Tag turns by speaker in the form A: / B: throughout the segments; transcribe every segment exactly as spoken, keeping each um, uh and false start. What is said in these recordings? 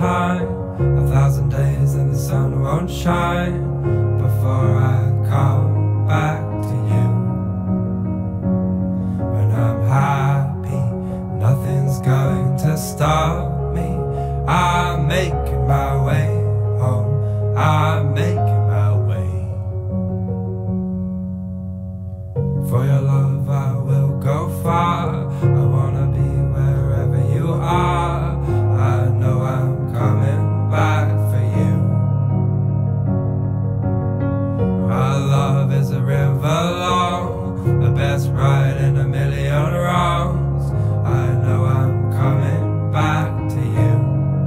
A: time, a thousand days and the sun won't shine before I come back to you. When I'm happy, nothing's going to stop me. I'm making my way home, I'm making my way. For your love I will go far, I wanna be wherever you are. I know I'm coming back for you. Our love is a river long, the best ride in a million wrongs. I know I'm coming back to you.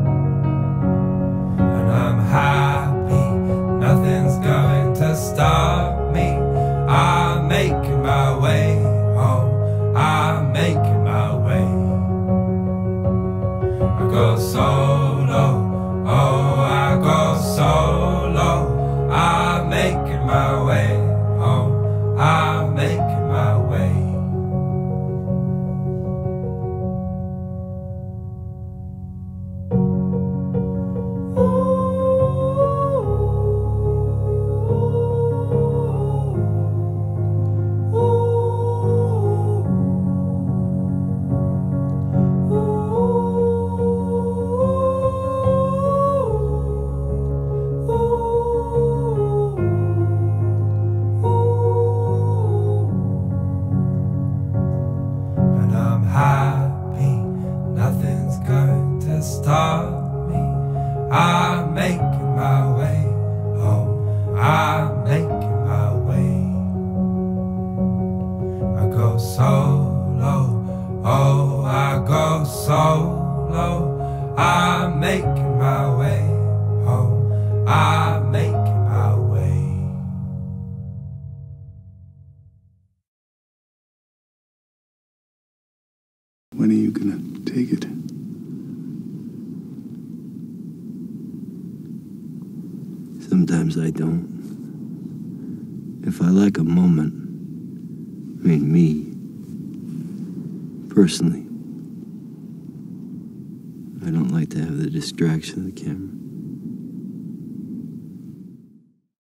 A: And I'm happy, nothing's going to stop me. I'm making my way home, I'm making my way. I go solo, oh I go solo. I'm making my way home, I'm making my way. Stop me, I'm making my way home, I'm making my way. I go solo, oh I go solo. I'm making my way home, I'm making my way.
B: When are you gonna take it?
C: Sometimes I don't. If I like a moment, I mean me, personally, I don't like to have the distraction of the camera.